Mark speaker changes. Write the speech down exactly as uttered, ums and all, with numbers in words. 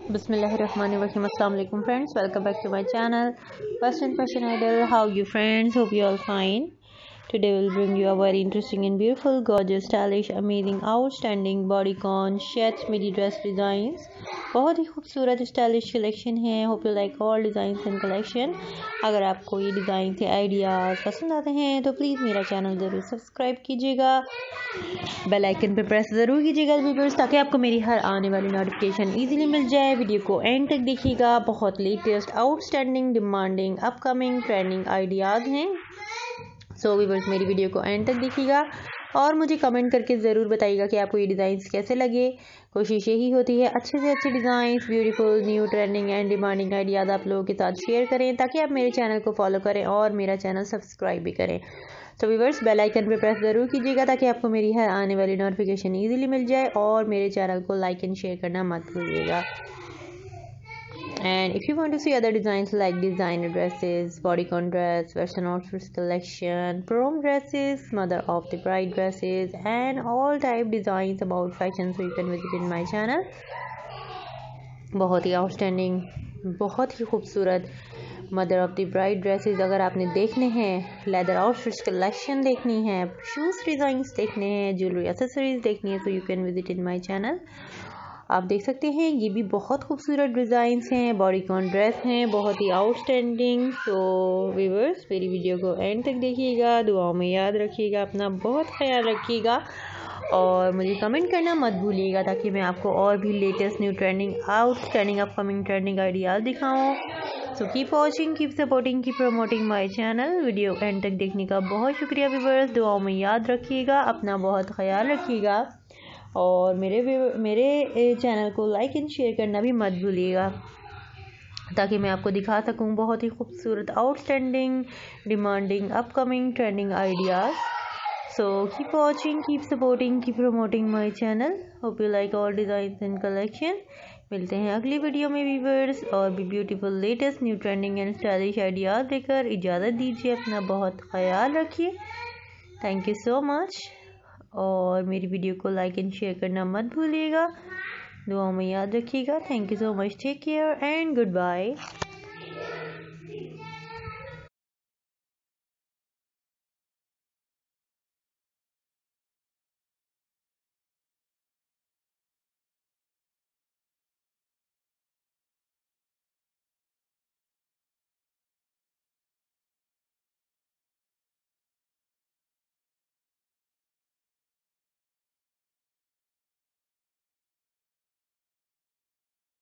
Speaker 1: Bismillahirrahmanirrahim. Assalamu alaikum friends. Welcome back to my channel. First and fashion idol. How you friends? Hope you all fine. Today we'll bring you a very interesting and beautiful, gorgeous, stylish, amazing, outstanding bodycon shirts midi dress designs. बहुत ही खूबसूरत stylish collection है. Hope you like all designs and collection. अगर आपको ये design से ideas पसंद आते हैं तो प्लीज़ मेरा चैनल ज़रूर सब्सक्राइब कीजिएगा. बेल आइकन पर प्रेस ज़रूर कीजिएगा व्यूअर्स, ताकि आपको मेरी हर आने वाली नोटिफिकेशन इजीली मिल जाए. वीडियो को एंड तक देखिएगा. बहुत latest, outstanding, demanding, upcoming, trending ideas हैं. सो व्यूअर्स, मेरी वीडियो को एंड तक देखिएगा और मुझे कमेंट करके ज़रूर बताइएगा कि आपको ये डिज़ाइंस कैसे लगे. कोशिश यही होती है अच्छे से अच्छे designs, beautiful, new, trending and demanding ideas आप लोगों के साथ शेयर करें, ताकि आप मेरे चैनल को फॉलो करें और मेरा चैनल सब्सक्राइब भी करें. तो व्यूअर्स, बेल आइकन पे प्रेस ज़रूर कीजिएगा, ताकि आपको मेरी हर आने वाली नोटिफिकेशन ईजिली मिल जाए. और मेरे चैनल को लाइक एंड शेयर करना मत भूलिएगा. And if you want to see other designs like designer dresses, bodycon dress, western outfits collection, prom dresses, mother of the bride dresses, and all type designs about fashion, so you can visit in my channel. बहुत ही outstanding, बहुत ही खूबसूरत mother of the bride dresses अगर आपने देखने हैं, leather outfits collection देखनी है, शूज़ डिज़ाइंस देखने हैं, ज्वेलरी एक्सेसरीज देखनी है, so you can visit in my channel. आप देख सकते हैं ये भी बहुत खूबसूरत डिज़ाइंस हैं, बॉडीकॉन ड्रेस हैं, बहुत ही आउटस्टैंडिंग. सो व्यूअर्स, मेरी वीडियो को एंड तक देखिएगा. दुआओं में याद रखिएगा, अपना बहुत ख्याल रखिएगा और मुझे कमेंट करना मत भूलिएगा, ताकि मैं आपको और भी latest, new, trending, outstanding, upcoming trending ideas दिखाऊँ. So keep watching, keep supporting, keep promoting my channel. Video end तक देखने का बहुत शुक्रिया व्यूअर्स. दुआओं में याद रखिएगा, अपना बहुत ख्याल रखिएगा और मेरे मेरे चैनल को लाइक एंड शेयर करना भी मत भूलिएगा, ताकि मैं आपको दिखा सकूं बहुत ही खूबसूरत, outstanding, demanding, upcoming, trending ideas. So keep watching, keep supporting, keep promoting my channel. Hope you like all designs and collection. मिलते हैं अगली वीडियो में व्यूअर्स, और भी beautiful, latest, new, trending and stylish ideas देकर. इजाज़त दीजिए, अपना बहुत ख्याल रखिए. Thank you so much. और मेरी वीडियो को लाइक एंड शेयर करना मत भूलिएगा. दुआओं में याद रखिएगा. Thank you so much. Take care and good bye.